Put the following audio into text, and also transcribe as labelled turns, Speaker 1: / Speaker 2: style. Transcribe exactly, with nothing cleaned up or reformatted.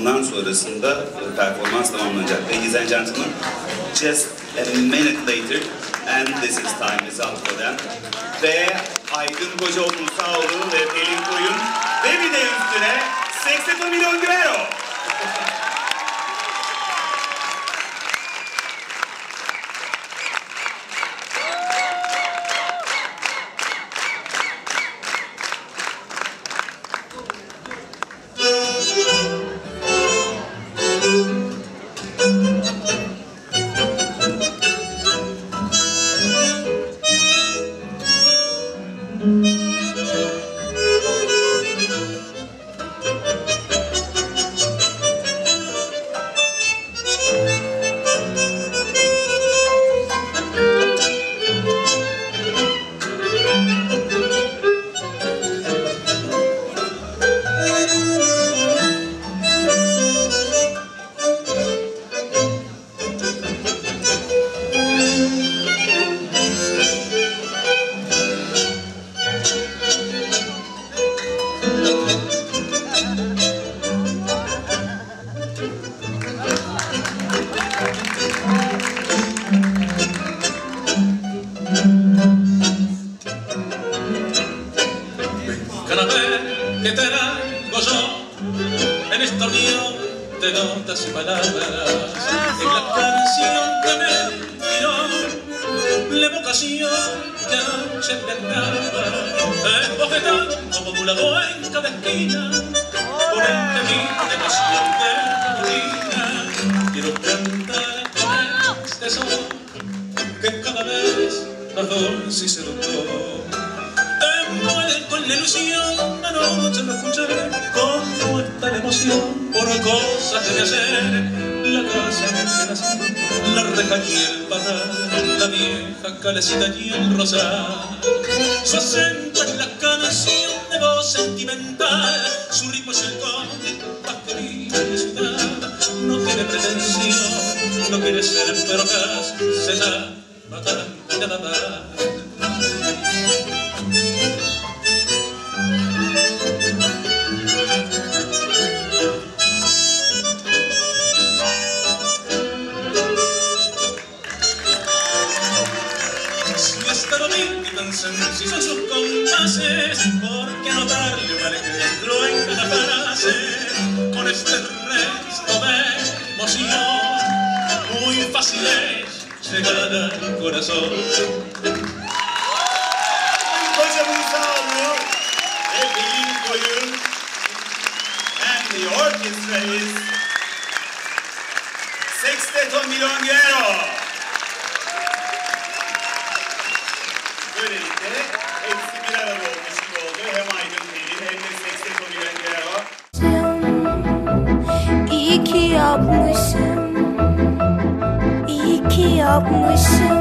Speaker 1: Ondan sonrasında performans tamamlanacak. Ladies and gentlemen, just a minute later and this is time is up for them. Ve Aydın Kocaoğlu Sağoğlu ve Pelin Koyun ve bir de üstüne seksen milyon euro.
Speaker 2: Cada vez que te traigo yo en esta unión de notas y palabras, en la canción que me tiró la evocación que anoche te entraba, esbojetando como la en cada esquina, por el camino de pasión de tu vida. Quiero cantar con este son que cada vez más dulce y seductor. Con la ilusión, la noche me escuché, como está la emoción por cosas que me hacer. La casa en que nací, la reja y el parral, la vieja calecita y el rosal. Su acento es la canción de voz sentimental, su ritmo es el compás que vive de ciudad. No tiene pretensión, no quiere ser perocaz, se llama tanto y nada más. Tan sencillo en sus compases, ¿por qué no darle un alejandro en cada frase? Con este resto de emoción, muy fácil es llegar al corazón.
Speaker 1: Kocaoğlu Sağoğlu ve Pelin Koyun and the orchestra is seksen milyon euro. Böylelikle hepsi bir arada olmuş gibi oldu. Hem Aydın Pelin hem de seksen milyon euro.
Speaker 3: İyi ki yapmışım, iyi ki yapmışım.